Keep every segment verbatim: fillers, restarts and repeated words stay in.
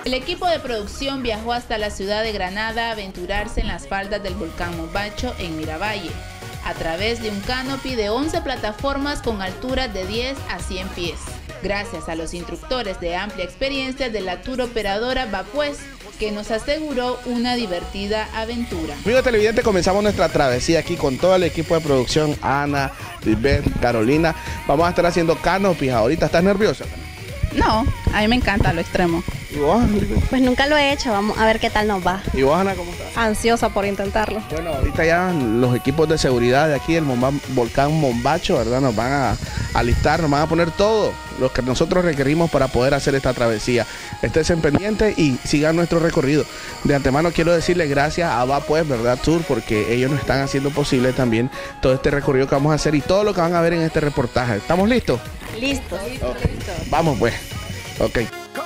El equipo de producción viajó hasta la ciudad de Granada a aventurarse en las faldas del volcán Mombacho en Miravalle, a través de un canopy de once plataformas con alturas de diez a cien pies. Gracias a los instructores de amplia experiencia de la tour operadora Vapués, que nos aseguró una divertida aventura. Amigos televidentes, comenzamos nuestra travesía aquí con todo el equipo de producción, Ana, Lisbeth, Carolina. Vamos a estar haciendo canopy ahorita. ¿Estás nerviosa? No, a mí me encanta lo extremo. ¿Y vos? Pues nunca lo he hecho, vamos a ver qué tal nos va. ¿Y vos, Ana, cómo estás? Ansiosa por intentarlo. Bueno, ahorita ya los equipos de seguridad de aquí del Momba, volcán Mombacho, ¿verdad? Nos van a alistar, nos van a poner todo lo que nosotros requerimos para poder hacer esta travesía. Estén pendientes y sigan nuestro recorrido. De antemano quiero decirles gracias a Vapués, ¿verdad? Tour, porque ellos nos están haciendo posible también todo este recorrido que vamos a hacer y todo lo que van a ver en este reportaje. ¿Estamos listos? Listo. Listo, Okay. listo. Vamos pues. Ok.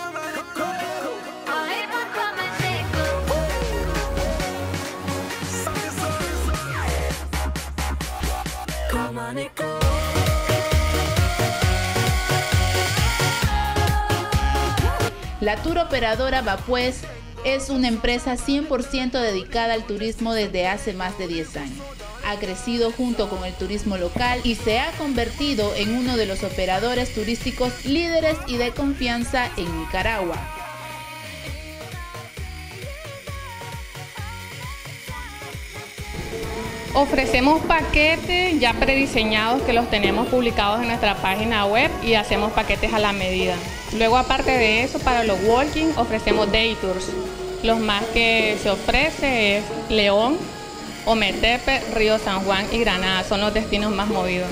La tour operadora Vapués es una empresa cien por ciento dedicada al turismo desde hace más de diez años. Ha crecido junto con el turismo local y se ha convertido en uno de los operadores turísticos líderes y de confianza en Nicaragua. Ofrecemos paquetes ya prediseñados que los tenemos publicados en nuestra página web y hacemos paquetes a la medida. Luego, aparte de eso, para los walking ofrecemos day tours. Los más que se ofrece es León, Ometepe, Río San Juan y Granada, son los destinos más movidos.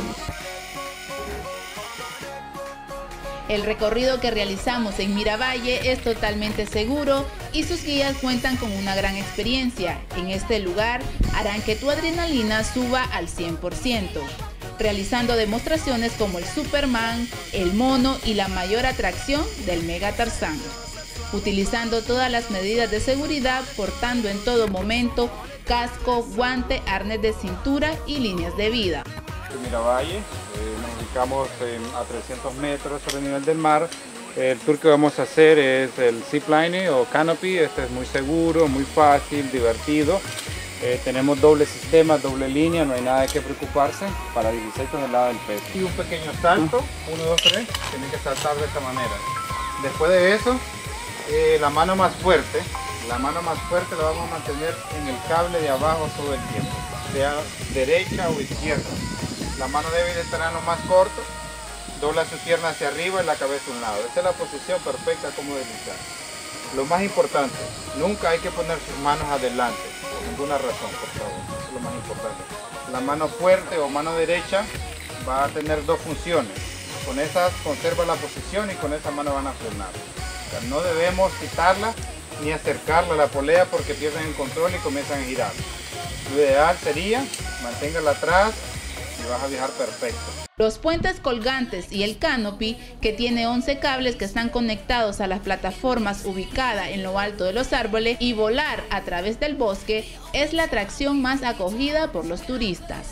El recorrido que realizamos en Miravalle es totalmente seguro y sus guías cuentan con una gran experiencia. En este lugar harán que tu adrenalina suba al cien por ciento, realizando demostraciones como el Superman, el mono y la mayor atracción del Mega Tarzán, utilizando todas las medidas de seguridad, portando en todo momento casco, guante, arnés de cintura y líneas de vida. En Miravalle, eh, nos ubicamos en, a trescientos metros sobre el nivel del mar. El tour que vamos a hacer es el ziplining o canopy. Este es muy seguro, muy fácil, divertido. Eh, tenemos doble sistema, doble línea, no hay nada de qué preocuparse para dieciséis toneladas del peso. Y un pequeño salto, uno, dos, tres, tienen que saltar de esta manera. Después de eso, eh, la mano más fuerte, la mano más fuerte la vamos a mantener en el cable de abajo todo el tiempo, sea derecha o izquierda. La mano debe de estar en lo más corto, dobla su pierna hacia arriba y la cabeza a un lado. Esta es la posición perfecta como deslizar. Lo más importante, nunca hay que poner sus manos adelante, por ninguna razón, por favor. Eso es lo más importante. La mano fuerte o mano derecha va a tener dos funciones. Con esas conserva la posición y con esa mano van a frenar. O sea, no debemos quitarla ni acercarla a la polea porque pierden el control y comienzan a girar. Lo ideal sería manténgala atrás y vas a viajar perfecto. Los puentes colgantes y el canopy, que tiene once cables que están conectados a las plataformas ubicadas en lo alto de los árboles, y volar a través del bosque, es la atracción más acogida por los turistas.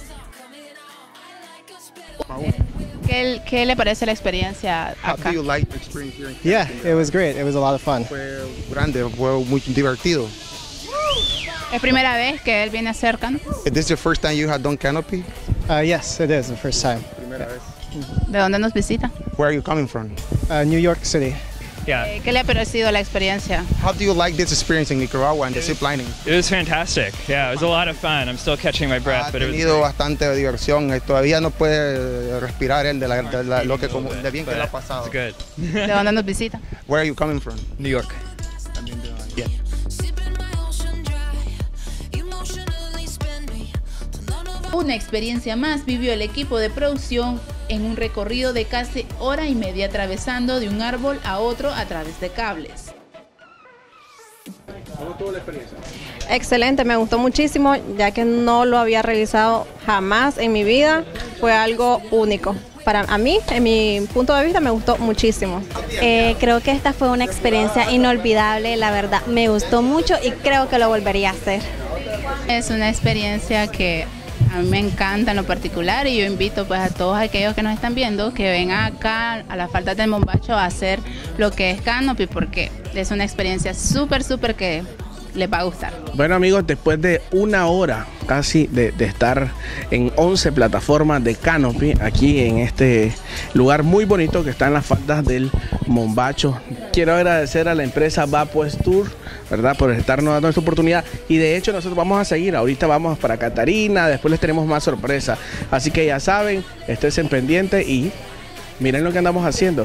¿Qué, qué le parece la experiencia acá? How do you like the experience here in Yeah, Canopy? it was great. It was a lot of fun. Fue grande, fue muy divertido. ¿Es primera vez que él viene cerca, ¿no? Is this your first time you had done Canopy? Uh, yes, it is the first time. Primera vez. ¿De dónde nos visita? Where are you coming from? Uh, New York City. Eh, ¿Qué le ha parecido la experiencia? How do you like this experience in Nicaragua and the zip lining? It was fantastic. Yeah, it was a lot of fun. I'm still catching my breath, Ha but it was tenido great. bastante diversión. eh, Todavía no puede respirar él de, la, de la- lo que como, de bien que But le ha pasado. it's good. ¿De dónde nos visita? Where are you coming from? New York. Yeah. Una experiencia más vivió el equipo de producción en un recorrido de casi hora y media atravesando de un árbol a otro a través de cables. ¿Cómo estuvo la experiencia? Excelente, me gustó muchísimo, ya que no lo había realizado jamás en mi vida. Fue algo único. Para a mí, en mi punto de vista, me gustó muchísimo. Eh, creo que esta fue una experiencia inolvidable, la verdad. Me gustó mucho y creo que lo volvería a hacer. Es una experiencia que A mí me encanta en lo particular y yo invito pues a todos aquellos que nos están viendo que vengan acá a las faldas del Mombacho a hacer lo que es Canopy, porque es una experiencia súper, súper que les va a gustar. Bueno amigos, después de una hora casi de, de estar en once plataformas de Canopy aquí en este lugar muy bonito que está en las faldas del Mombacho, quiero agradecer a la empresa Vapues Tour, ¿verdad?, por estarnos dando esta oportunidad, y de hecho nosotros vamos a seguir, ahorita vamos para Catarina, después les tenemos más sorpresas, así que ya saben, estén pendientes y miren lo que andamos haciendo.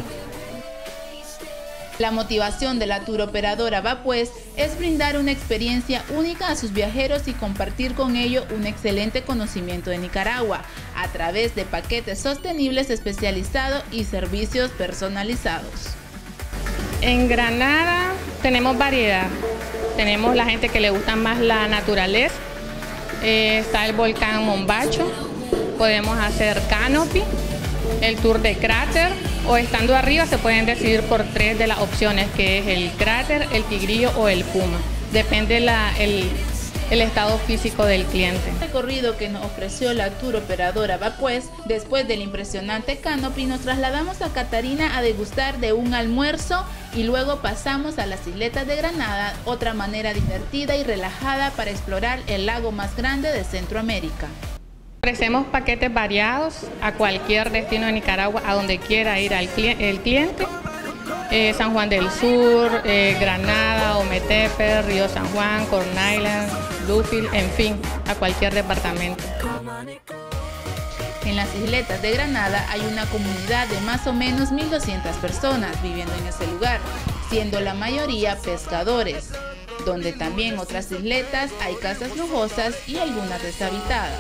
La motivación de la turoperadora Vapues es brindar una experiencia única a sus viajeros y compartir con ello un excelente conocimiento de Nicaragua a través de paquetes sostenibles especializados y servicios personalizados. En Granada tenemos variedad, tenemos la gente que le gusta más la naturaleza, eh, está el volcán Mombacho, podemos hacer Canopy, el tour de cráter, o estando arriba se pueden decidir por tres de las opciones, que es el cráter, el tigrillo o el puma. Depende la, el, el estado físico del cliente. El recorrido que nos ofreció la turoperadora Vapues, después del impresionante Canopy, nos trasladamos a Catarina a degustar de un almuerzo y luego pasamos a las isletas de Granada, otra manera divertida y relajada para explorar el lago más grande de Centroamérica. Ofrecemos paquetes variados a cualquier destino de Nicaragua, a donde quiera ir el cliente. Eh, San Juan del Sur, eh, Granada, Ometepe, Río San Juan, Corn Island, Bluefield, en fin, a cualquier departamento. En las isletas de Granada hay una comunidad de más o menos mil doscientas personas viviendo en ese lugar, siendo la mayoría pescadores, donde también otras isletas hay casas lujosas y algunas deshabitadas.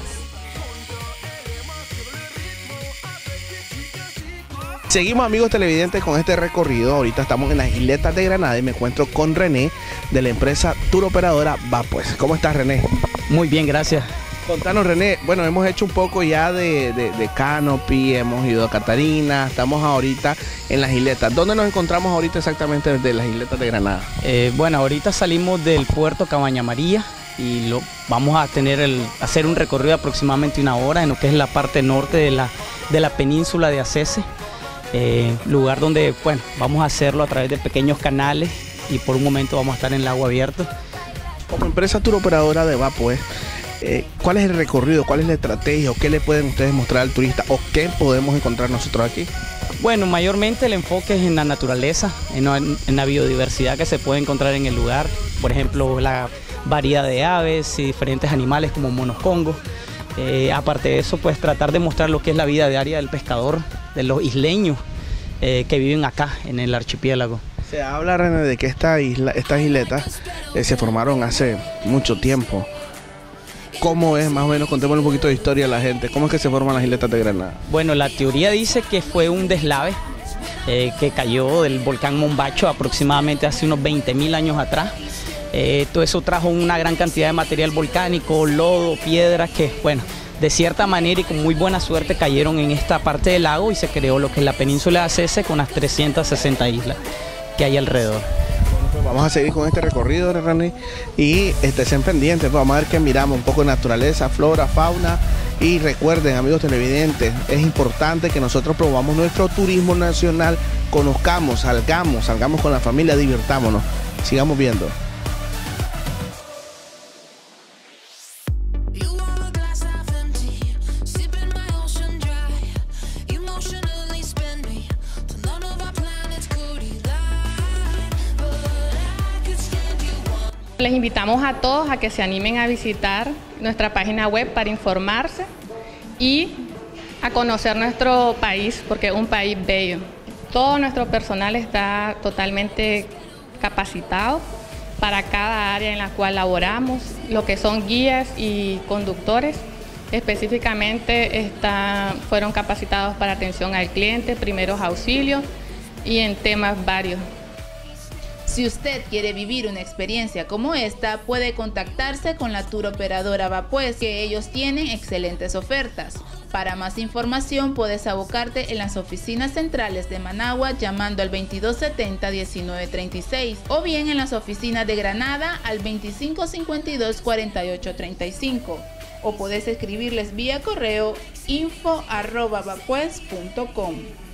Seguimos amigos televidentes con este recorrido. Ahorita estamos en las isletas de Granada y me encuentro con René de la empresa turoperadora Vapues. ¿Cómo estás, René? Muy bien, gracias. Contanos, René, bueno, hemos hecho un poco ya de, de, de Canopy, hemos ido a Catarina, estamos ahorita en las isletas. ¿Dónde nos encontramos ahorita exactamente desde las isletas de Granada? Eh, bueno, ahorita salimos del puerto Cabaña María y lo, vamos a tener el, hacer un recorrido de aproximadamente una hora en lo que es la parte norte de la, de la península de Acese. Eh, lugar donde, bueno, vamos a hacerlo a través de pequeños canales y por un momento vamos a estar en el agua abierto. Como empresa turoperadora de Vapues, eh, ¿cuál es el recorrido, cuál es la estrategia o qué le pueden ustedes mostrar al turista o qué podemos encontrar nosotros aquí? Bueno, mayormente el enfoque es en la naturaleza, en, en la biodiversidad que se puede encontrar en el lugar, por ejemplo, la variedad de aves y diferentes animales como monos congos. Eh, aparte de eso, pues tratar de mostrar lo que es la vida diaria del pescador, de los isleños eh, que viven acá en el archipiélago. Se habla, René, de que esta isla, estas isletas eh, se formaron hace mucho tiempo. ¿Cómo es? Más o menos, contémosle un poquito de historia a la gente. ¿Cómo es que se forman las isletas de Granada? Bueno, la teoría dice que fue un deslave eh, que cayó del volcán Mombacho aproximadamente hace unos veinte mil años atrás. Eh, todo eso trajo una gran cantidad de material volcánico, lodo, piedras que, bueno, de cierta manera y con muy buena suerte cayeron en esta parte del lago y se creó lo que es la península de Acese con las trescientas sesenta islas que hay alrededor. Pues vamos a seguir con este recorrido, René, y estén pendientes, pues vamos a ver que miramos un poco de naturaleza, flora, fauna, y recuerden, amigos televidentes, es importante que nosotros probamos nuestro turismo nacional, conozcamos, salgamos, salgamos con la familia, divirtámonos, sigamos viendo. Les invitamos a todos a que se animen a visitar nuestra página web para informarse y a conocer nuestro país, porque es un país bello. Todo nuestro personal está totalmente capacitado para cada área en la cual laboramos, lo que son guías y conductores. Específicamente está, fueron capacitados para atención al cliente, primeros auxilios y en temas varios. Si usted quiere vivir una experiencia como esta, puede contactarse con la turoperadora Vapues, que ellos tienen excelentes ofertas. Para más información puedes abocarte en las oficinas centrales de Managua llamando al veintidós setenta, diecinueve treinta y seis o bien en las oficinas de Granada al veinticinco cincuenta y dos, cuarenta y ocho treinta y cinco. o podés escribirles vía correo info arroba vapues punto com.